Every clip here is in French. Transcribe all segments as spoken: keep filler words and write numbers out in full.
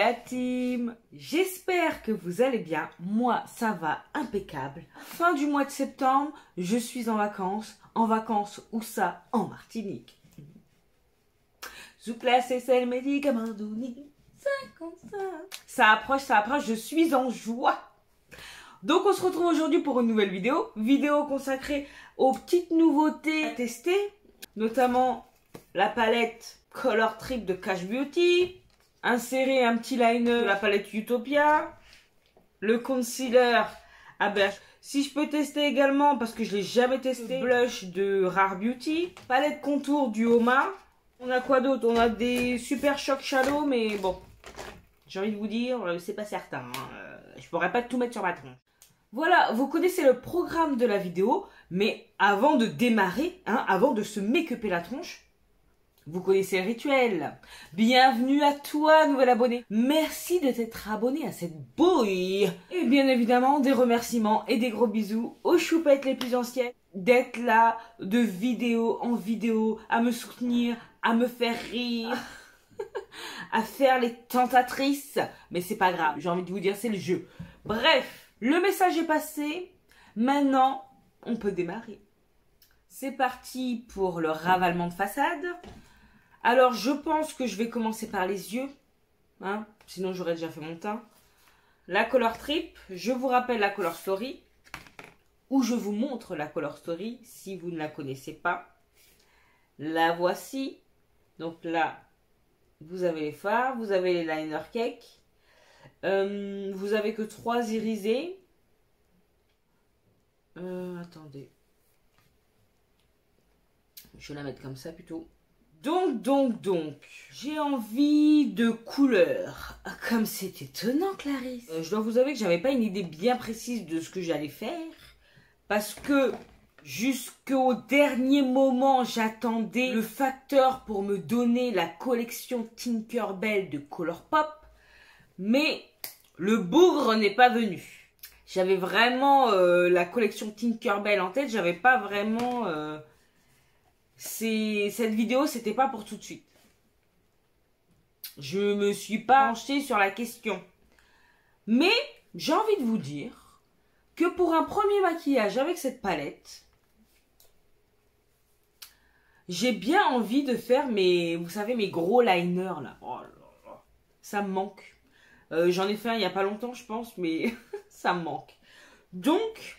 la team, j'espère que vous allez bien, moi ça va impeccable. Fin du mois de septembre, je suis en vacances, en vacances où ça? En Martinique. Souplesse et sel médicament donné, ça approche, ça approche, je suis en joie. Donc on se retrouve aujourd'hui pour une nouvelle vidéo, vidéo consacrée aux petites nouveautés à tester, notamment la palette Color Trip de Cash Beauty, insérer un petit liner de la palette Utopia, le concealer à Berge. Si je peux tester également, parce que je l'ai jamais testé, blush de Rare Beauty, palette contour du Homa. On a quoi d'autre? On a des Super Shock Shadow, mais bon, j'ai envie de vous dire, c'est pas certain. Hein. Je pourrais pas tout mettre sur ma tronche. Voilà, vous connaissez le programme de la vidéo, mais avant de démarrer, hein, avant de se make-upper la tronche, vous connaissez le rituel. Bienvenue à toi, nouvel abonné. Merci de t'être abonné à cette boy. Et bien évidemment, des remerciements et des gros bisous aux choupettes les plus anciennes. D'être là, de vidéo en vidéo, à me soutenir, à me faire rire, à faire les tentatrices. Mais c'est pas grave, j'ai envie de vous dire, c'est le jeu. Bref, le message est passé. Maintenant, on peut démarrer. C'est parti pour le ravalement de façade. Alors, je pense que je vais commencer par les yeux. Hein, sinon, j'aurais déjà fait mon teint. La Color Trip. Je vous rappelle la Color Story. Ou je vous montre la Color Story si vous ne la connaissez pas. La voici. Donc là, vous avez les fards. Vous avez les liner cake. Euh, vous avez que trois irisés. Euh, attendez. Je vais la mettre comme ça plutôt. Donc, donc, donc, j'ai envie de couleurs. Comme c'est étonnant, Clarisse. Euh, je dois vous avouer que j'avais pas une idée bien précise de ce que j'allais faire. Parce que jusqu'au dernier moment, j'attendais le facteur pour me donner la collection Tinkerbell de Colourpop. Mais le bougre n'est pas venu. J'avais vraiment euh, la collection Tinkerbell en tête. J'avais pas vraiment... Euh, C'est cette vidéo, c'était pas pour tout de suite. Je me suis pas penchée sur la question. Mais j'ai envie de vous dire que pour un premier maquillage avec cette palette, j'ai bien envie de faire mes, vous savez, mes gros liners là. Oh là là. Ça me manque. Euh, J'en ai fait un il y a pas longtemps, je pense, mais ça me manque. Donc...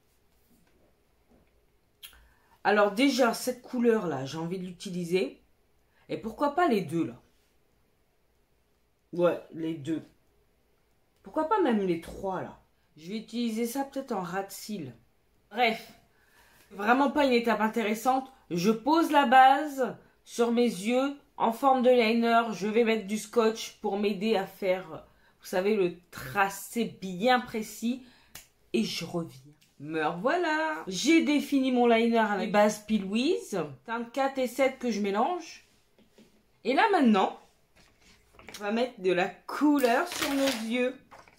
Alors déjà, cette couleur-là, j'ai envie de l'utiliser. Et pourquoi pas les deux, là? Ouais, les deux. Pourquoi pas même les trois, là? Je vais utiliser ça peut-être en ras de cils. Bref, vraiment pas une étape intéressante. Je pose la base sur mes yeux en forme de liner. Je vais mettre du scotch pour m'aider à faire, vous savez, le tracé bien précis. Et je reviens. Me revoilà. J'ai défini mon liner avec base P. Louise. Teinte quatre et sept que je mélange. Et là maintenant, on va mettre de la couleur sur nos yeux.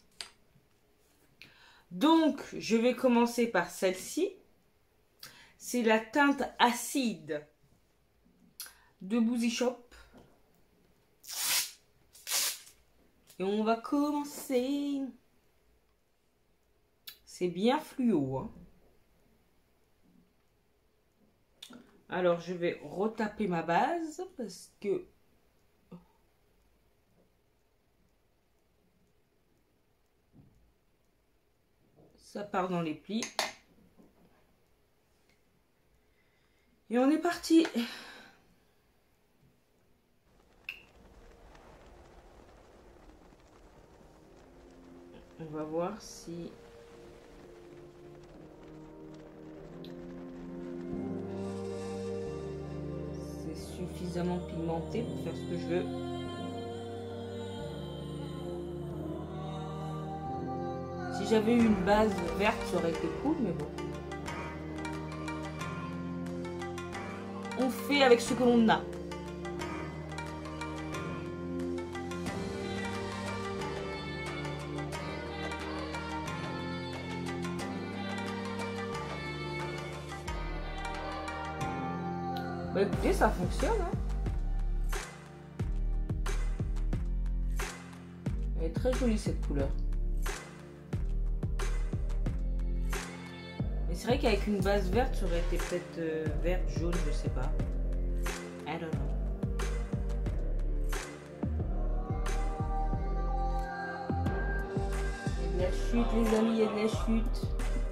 Donc, je vais commencer par celle-ci. C'est la teinte acide de Boozy Shop. Et on va commencer... C'est bien fluo. Hein. Alors, je vais retaper ma base parce que... ça part dans les plis. Et on est parti. On va voir si... suffisamment pigmenté pour faire ce que je veux. Si j'avais eu une base verte, ça aurait été cool, mais bon. On fait avec ce que l'on a. Bah écoutez, ça fonctionne. Hein. Elle est très jolie cette couleur. Mais c'est vrai qu'avec une base verte, ça aurait été peut-être euh, verte, jaune, je sais pas. I don't know. Il y a de la chute les amis, il y a de la chute.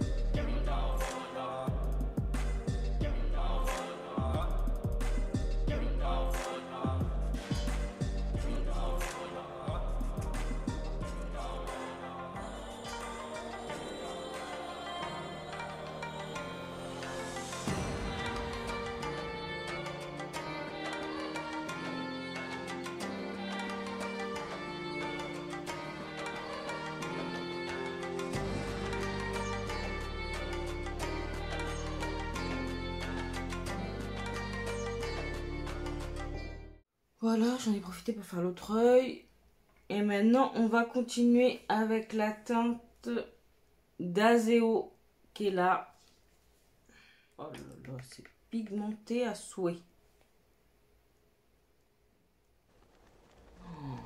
Voilà, j'en ai profité pour faire l'autre œil. Et maintenant, on va continuer avec la teinte d'Azeo qui est là. Oh là là, c'est pigmenté à souhait. Oh.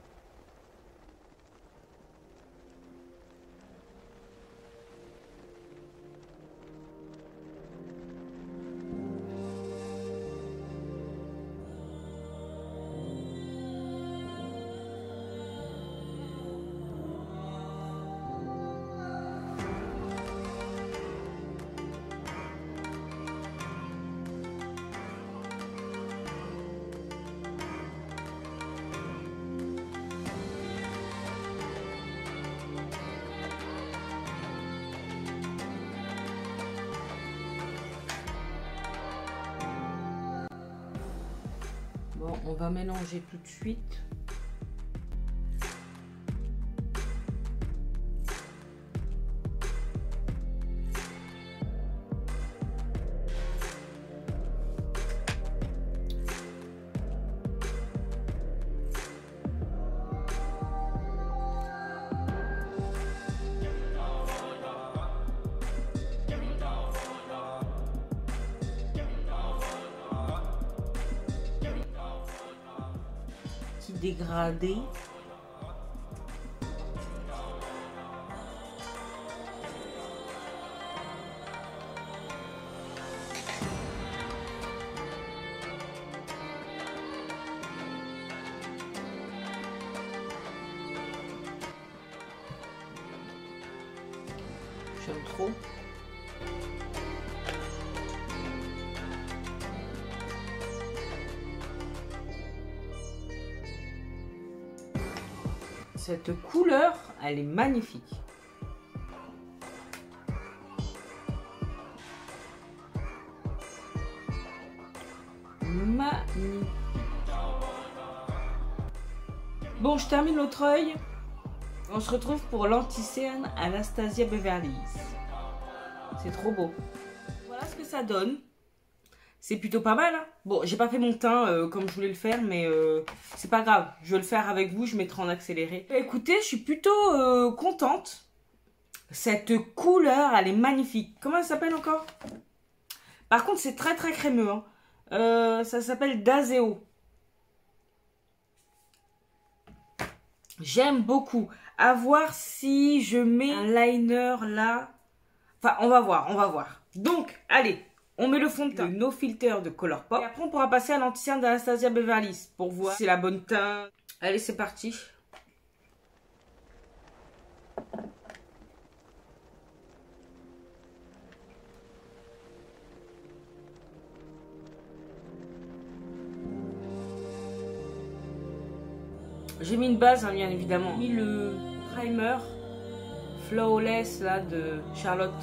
Bon, on va mélanger tout de suite. Dégradé. J'aime trop. Cette couleur, elle est magnifique. Magnifique. Bon, je termine l'autre œil. On se retrouve pour l'anti-cerne Anastasia Beverly Hills. C'est trop beau. Voilà ce que ça donne. C'est plutôt pas mal, hein. Bon, j'ai pas fait mon teint euh, comme je voulais le faire, mais euh, c'est pas grave. Je vais le faire avec vous, je mettrai en accéléré. Écoutez, je suis plutôt euh, contente. Cette couleur, elle est magnifique. Comment elle s'appelle encore? Par contre, c'est très très crémeux, hein. Euh, ça s'appelle d'Azeo. J'aime beaucoup. À voir si je mets un liner là. Enfin, on va voir, on va voir. Donc, allez. On met le fond de teint, le No Filter de Colourpop. Et après, on pourra passer à l'anti-cerne d'Anastasia Beverly Hills pour voir si c'est la bonne teinte. Allez, c'est parti. J'ai mis une base, hein, bien évidemment. J'ai mis le primer Flawless là de Charlotte.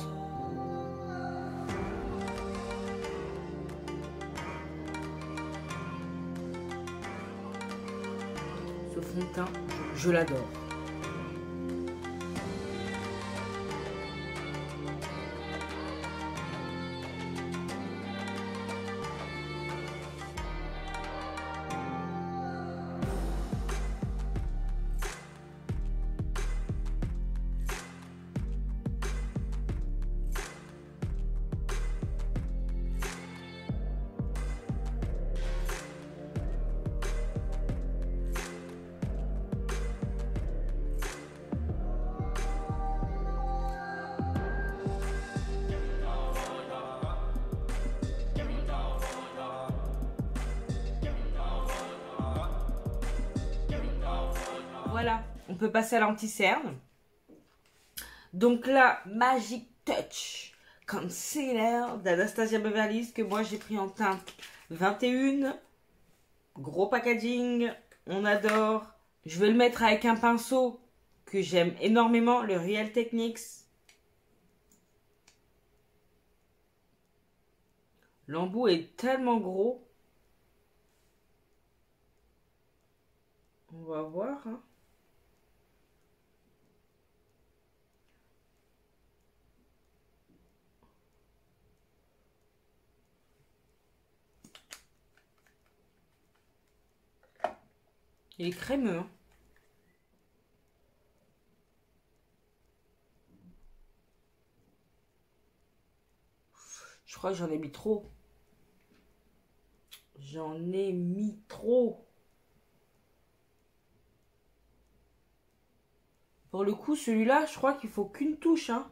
Ce fond de teint, je l'adore. Voilà, on peut passer à l'anti-cerne. Donc là, Magic Touch Concealer d'Anastasia Beverly Hills que moi j'ai pris en teinte vingt et un. Gros packaging, on adore. Je vais le mettre avec un pinceau que j'aime énormément, le Real Techniques. L'embout est tellement gros. On va voir. Hein. Il est crémeux. Hein. Je crois que j'en ai mis trop. J'en ai mis trop. Pour le coup, celui-là, je crois qu'il faut qu'une touche. Hein.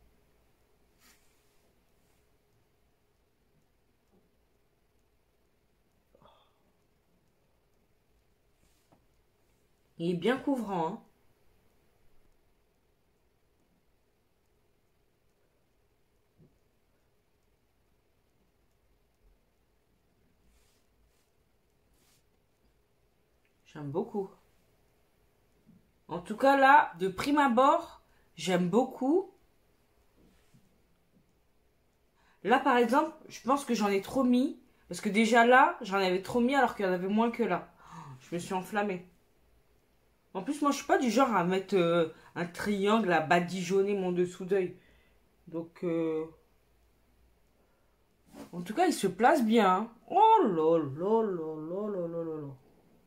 Il est bien couvrant. Hein. J'aime beaucoup. En tout cas, là, de prime abord, j'aime beaucoup. Là, par exemple, je pense que j'en ai trop mis. Parce que déjà là, j'en avais trop mis alors qu'il y en avait moins que là. Je me suis enflammée. En plus, moi, je suis pas du genre à mettre euh, un triangle à badigeonner mon dessous d'œil. Donc, euh... en tout cas, il se place bien. Hein. Oh là là là là là là là là.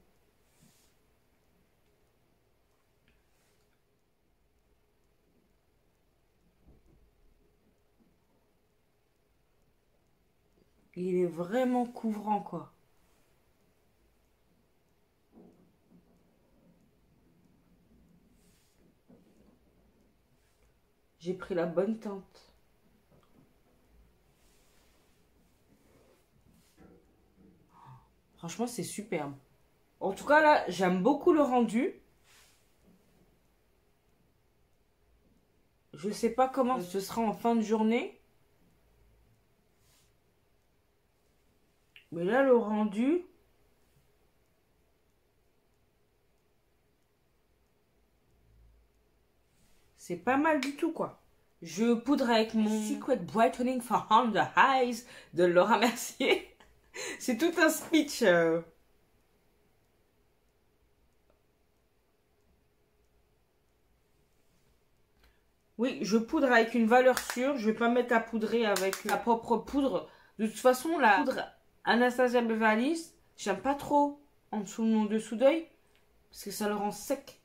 Il est vraiment couvrant, quoi. J'ai pris la bonne teinte. Franchement, c'est superbe. En tout cas, là, j'aime beaucoup le rendu. Je sais pas comment ce sera en fin de journée. Mais là, le rendu... c'est pas mal du tout, quoi. Je poudre avec mon Secret Brightening for Under Eyes de Laura Mercier. C'est tout un speech. Euh... Oui, je poudre avec une valeur sûre. Je vais pas mettre à poudrer avec la propre poudre. De toute façon, la poudre Anastasia Beverly Hills, j'aime pas trop en dessous de mon dessous d'œil. Parce que ça le rend sec.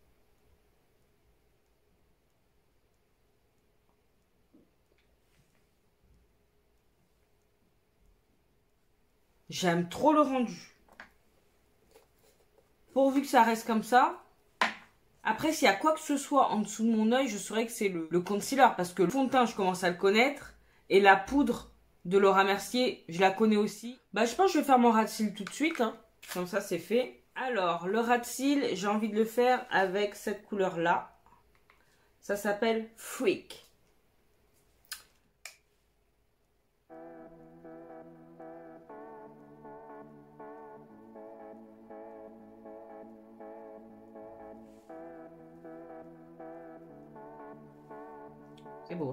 J'aime trop le rendu. Pourvu que ça reste comme ça. Après, s'il y a quoi que ce soit en dessous de mon œil, je saurais que c'est le, le concealer. Parce que le fond de teint, je commence à le connaître. Et la poudre de Laura Mercier, je la connais aussi. Bah, je pense que je vais faire mon ras de cils tout de suite. Hein. Comme ça, c'est fait. Alors, le ras de cils, j'ai envie de le faire avec cette couleur-là. Ça s'appelle Freak. C'est beau.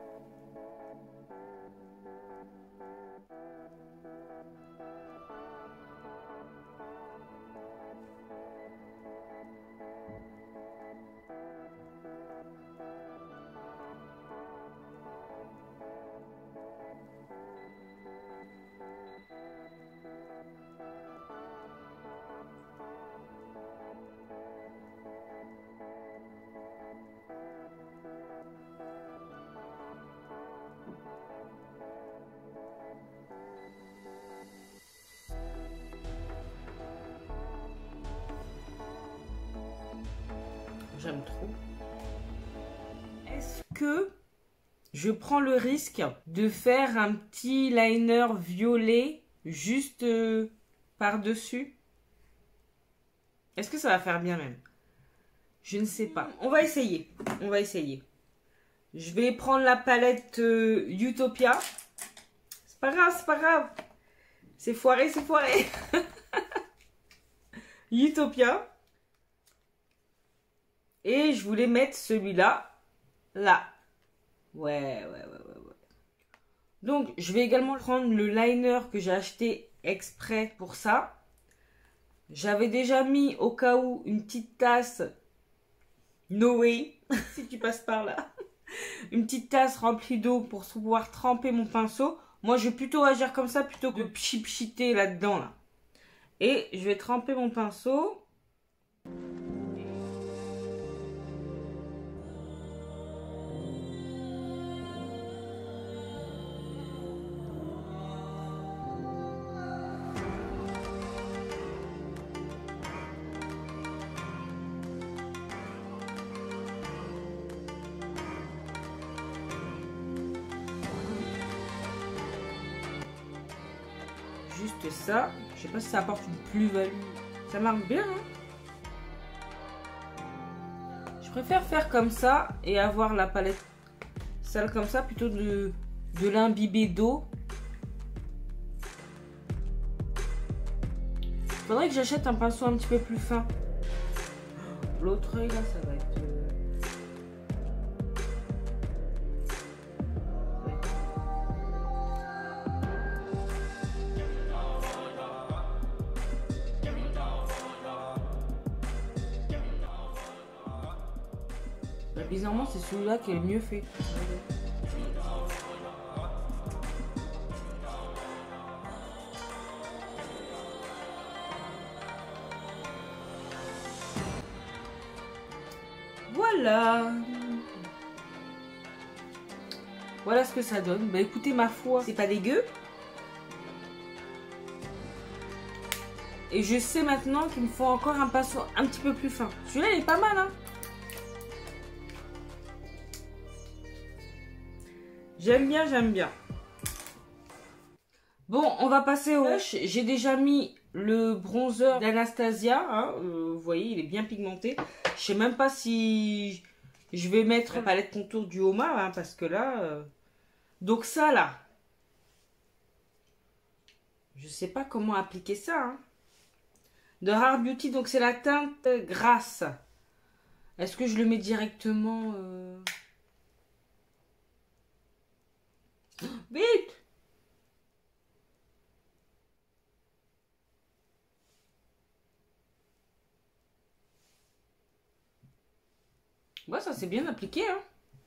J'aime trop. Est-ce que je prends le risque de faire un petit liner violet juste euh, par-dessus? Est-ce que ça va faire bien même? Je ne sais pas. On va essayer. On va essayer. Je vais prendre la palette euh, Utopia. C'est pas grave, c'est pas grave. C'est foiré, c'est foiré. Utopia. Et je voulais mettre celui-là. Là. Ouais, ouais, ouais, ouais, ouais. Donc, je vais également prendre le liner que j'ai acheté exprès pour ça. J'avais déjà mis au cas où une petite tasse. No way, si tu passes par là. Une petite tasse remplie d'eau pour pouvoir tremper mon pinceau. Moi, je vais plutôt agir comme ça plutôt que de pchipchiter là-dedans. Là. Et je vais tremper mon pinceau. Juste ça. Je sais pas si ça apporte une plus-value. Ça marche bien, hein? Je préfère faire comme ça et avoir la palette sale comme ça plutôt de, de l'imbiber d'eau. Faudrait que j'achète un pinceau un petit peu plus fin. L'autre œil là, ça va être... Bizarrement, c'est celui-là qui est le mieux fait. Voilà. Voilà ce que ça donne. Bah écoutez, ma foi, c'est pas dégueu. Et je sais maintenant qu'il me faut encore un pinceau un petit peu plus fin. Celui-là, il est pas mal, hein. J'aime bien, j'aime bien. Bon, on va passer au blush. J'ai déjà mis le bronzer d'Anastasia. Hein. Euh, vous voyez, il est bien pigmenté. Je sais même pas si je vais mettre la palette contour du Homa. Hein, parce que là... Euh... Donc ça, là. Je sais pas comment appliquer ça. Hein. De Rare Beauty, donc c'est la teinte grasse. Est-ce que je le mets directement... Euh... Vite! Ouais, ça c'est bien appliqué, hein.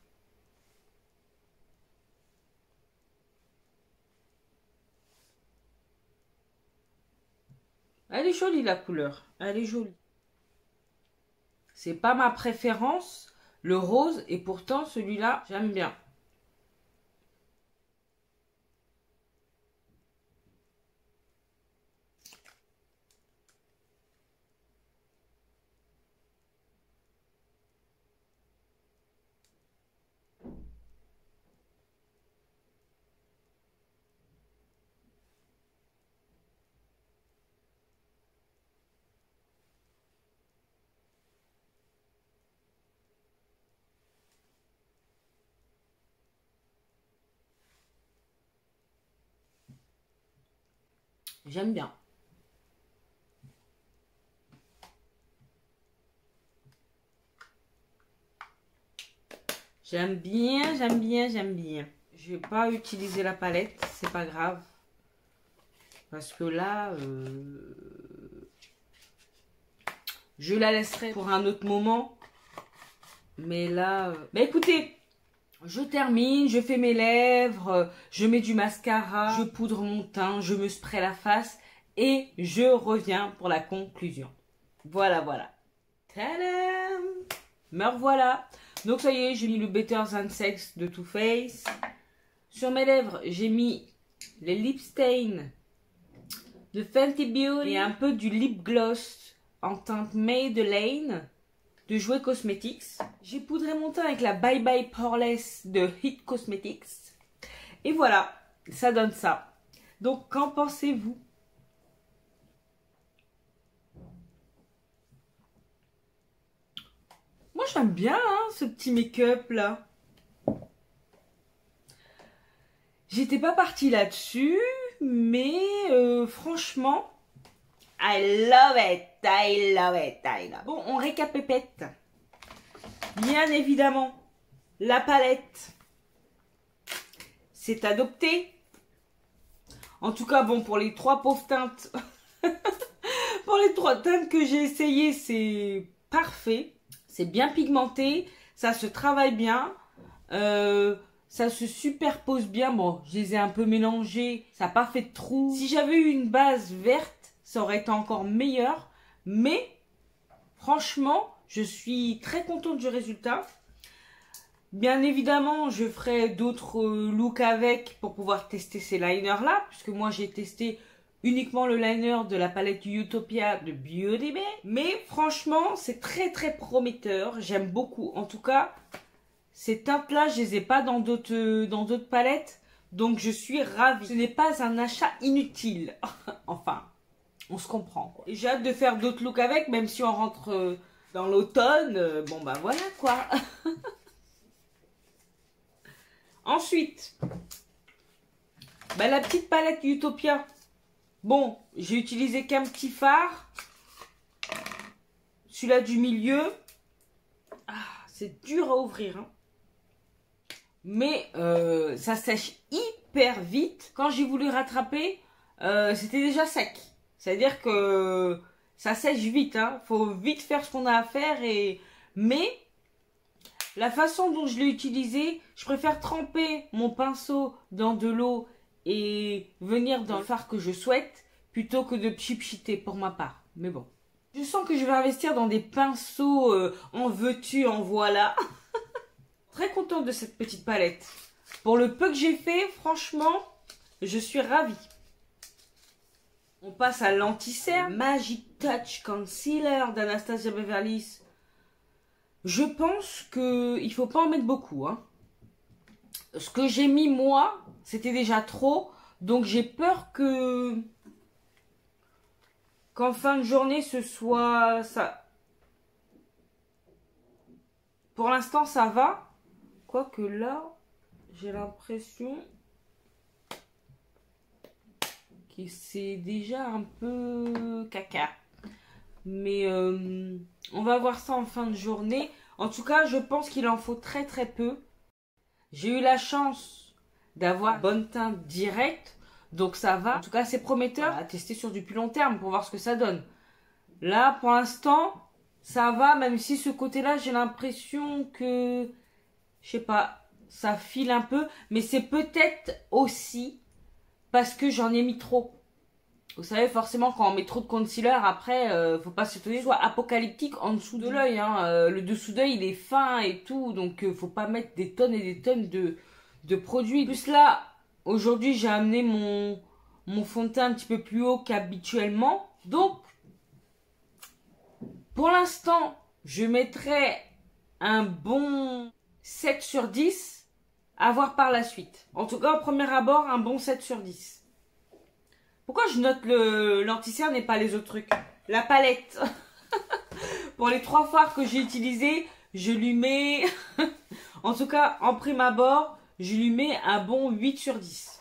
Elle est jolie la couleur, elle est jolie. C'est pas ma préférence, le rose, et pourtant celui-là, j'aime bien. J'aime bien. J'aime bien, j'aime bien, j'aime bien. Je vais pas utiliser la palette, c'est pas grave. Parce que là, euh, je la laisserai pour un autre moment. Mais là, euh... bah écoutez, je termine, je fais mes lèvres, je mets du mascara, je poudre mon teint, je me spray la face et je reviens pour la conclusion. Voilà, voilà. Tadam! Me revoilà. Donc ça y est, j'ai mis le Better Than Sex de Too Faced. Sur mes lèvres, j'ai mis les lip stains de Fenty Beauty et un peu du lip gloss en teinte Maybelline de Jouer Cosmetics. J'ai poudré mon teint avec la Bye Bye Poreless de Hit Cosmetics. Et voilà, ça donne ça. Donc, qu'en pensez-vous? j'aime bien hein, ce petit make-up là. J'étais pas partie là-dessus, mais euh, franchement, I love it, I love it, I love it. Bon, on récapépète. Bien évidemment, la palette, c'est adopté. En tout cas, bon, pour les trois pauvres teintes, pour les trois teintes que j'ai essayées, c'est parfait. C'est bien pigmenté, ça se travaille bien. Euh... Ça se superpose bien. Bon, je les ai un peu mélangés. Ça n'a pas fait de trou. Si j'avais eu une base verte, ça aurait été encore meilleur. Mais, franchement, je suis très contente du résultat. Bien évidemment, je ferai d'autres looks avec pour pouvoir tester ces liners-là. Puisque moi, j'ai testé uniquement le liner de la palette Utopia de Beauty Bay. Mais, franchement, c'est très très prometteur. J'aime beaucoup. En tout cas... Ces teintes-là, je les ai pas dans d'autres dans d'autres palettes. Donc, je suis ravie. Ce n'est pas un achat inutile. Enfin, on se comprend, quoi. Et j'ai hâte de faire d'autres looks avec, même si on rentre dans l'automne. Bon, bah voilà, quoi. Ensuite, bah, la petite palette Utopia. Bon, j'ai utilisé qu'un petit fard. Celui-là du milieu. Ah, c'est dur à ouvrir, hein. Mais euh, ça sèche hyper vite. Quand j'ai voulu rattraper, euh, c'était déjà sec. C'est-à-dire que ça sèche vite. Hein. Faut vite faire ce qu'on a à faire. Et... Mais la façon dont je l'ai utilisé, je préfère tremper mon pinceau dans de l'eau et venir dans le fard que je souhaite plutôt que de chip-cheater pour ma part. Mais bon. Je sens que je vais investir dans des pinceaux euh, en veux-tu, en voilà. Très contente de cette petite palette. Pour le peu que j'ai fait, franchement, je suis ravie. On passe à l'anti-cerne. Magic Touch Concealer d'Anastasia Beverly Hills. Je pense qu'il ne faut pas en mettre beaucoup. Hein. Ce que j'ai mis moi, c'était déjà trop. Donc j'ai peur que... qu'en fin de journée, ce soit ça. Pour l'instant, ça va. Quoique là, j'ai l'impression que c'est déjà un peu caca. Mais euh, on va voir ça en fin de journée. En tout cas, je pense qu'il en faut très très peu. J'ai eu la chance d'avoir bonne teinte directe. Donc ça va. En tout cas, c'est prometteur à tester sur du plus long terme pour voir ce que ça donne. Là, pour l'instant, ça va. Même si ce côté-là, j'ai l'impression que... Je sais pas, ça file un peu, mais c'est peut-être aussi parce que j'en ai mis trop. Vous savez, forcément, quand on met trop de concealer, après, euh, faut pas s'étonner, soit apocalyptique en dessous de l'œil. Hein. Euh, le dessous d'œil, il est fin et tout, donc euh, faut pas mettre des tonnes et des tonnes de, de produits. Plus là, aujourd'hui, j'ai amené mon, mon fond de teint un petit peu plus haut qu'habituellement. Donc, pour l'instant, je mettrai un bon... sept sur dix, à voir par la suite. En tout cas, au premier abord, un bon sept sur dix. Pourquoi je note le l'anti-cerne et pas les autres trucs? La palette. Pour les trois fards que j'ai utilisés, je lui mets... en tout cas, en prime abord, je lui mets un bon huit sur dix.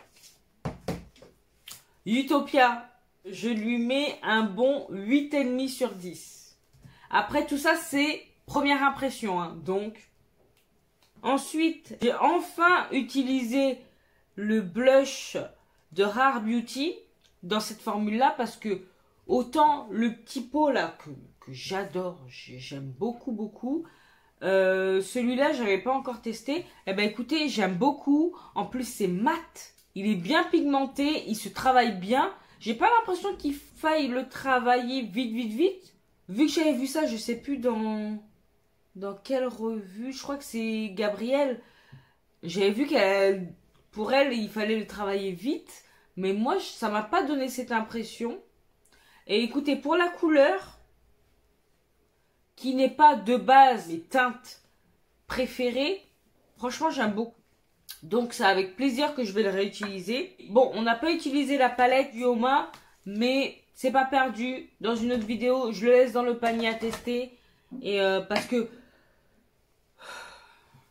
Utopia, je lui mets un bon huit virgule cinq sur dix. Après, tout ça, c'est première impression. Hein, donc... Ensuite, j'ai enfin utilisé le blush de Rare Beauty dans cette formule-là parce que autant le petit pot là que, que j'adore, j'aime beaucoup beaucoup, euh, celui-là je n'avais pas encore testé. Eh ben écoutez, j'aime beaucoup. En plus c'est mat, il est bien pigmenté, il se travaille bien. J'ai pas l'impression qu'il faille le travailler vite vite vite. Vu que j'avais vu ça, je sais plus dans... Dans quelle revue? Je crois que c'est Gabrielle. J'avais vu qu'elle, pour elle, il fallait le travailler vite. Mais moi, ça m'a pas donné cette impression. Et écoutez, pour la couleur, qui n'est pas de base mes teintes préférées, franchement, j'aime beaucoup. Donc, c'est avec plaisir que je vais le réutiliser. Bon, on n'a pas utilisé la palette du Homa, mais c'est pas perdu. Dans une autre vidéo, je le laisse dans le panier à tester. Et euh, parce que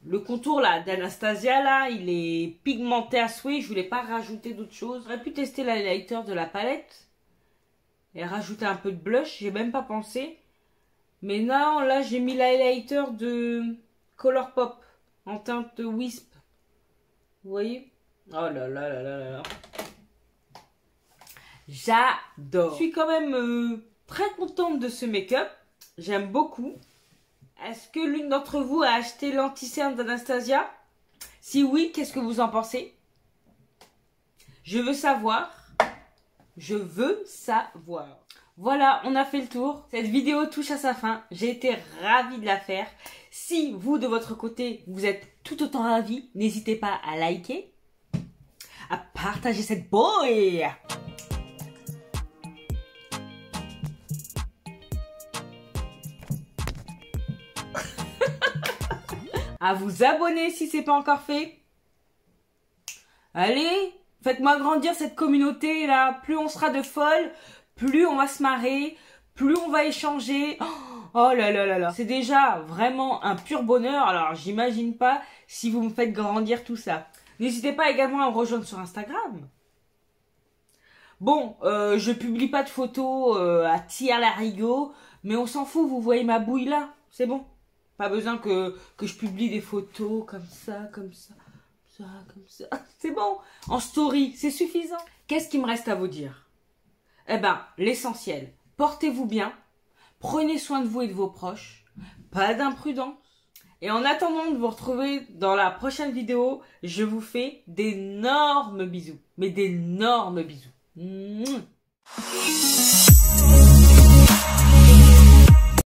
Le contour là d'Anastasia là, il est pigmenté à souhait. Je voulais pas rajouter d'autres choses. J'aurais pu tester l'highlighter de la palette et rajouter un peu de blush. J'ai même pas pensé. Mais non, là j'ai mis l'highlighter de Colourpop en teinte Wisp. Vous voyez? Oh là là là là là là. J'adore. Je suis quand même euh, très contente de ce make-up. J'aime beaucoup. Est-ce que l'une d'entre vous a acheté l'anti-cerne d'Anastasia? Si oui, qu'est-ce que vous en pensez? Je veux savoir. Je veux savoir. Voilà, on a fait le tour. Cette vidéo touche à sa fin. J'ai été ravie de la faire. Si vous, de votre côté, vous êtes tout autant ravis, n'hésitez pas à liker, à partager cette boy. À vous abonner si c'est pas encore fait. Allez, faites-moi grandir cette communauté là. Plus on sera de folles, plus on va se marrer, plus on va échanger. Oh là là là là. C'est déjà vraiment un pur bonheur. Alors j'imagine pas si vous me faites grandir tout ça. N'hésitez pas également à me rejoindre sur Instagram. Bon, euh, je publie pas de photos euh, à tir larigot, mais on s'en fout, vous voyez ma bouille là, c'est bon. Pas besoin que, que je publie des photos comme ça, comme ça, ça, comme ça. C'est bon, en story, c'est suffisant. Qu'est-ce qu'il me reste à vous dire? Eh ben, l'essentiel, portez-vous bien, prenez soin de vous et de vos proches, pas d'imprudence. Et en attendant de vous retrouver dans la prochaine vidéo, je vous fais d'énormes bisous, mais d'énormes bisous. Mouah.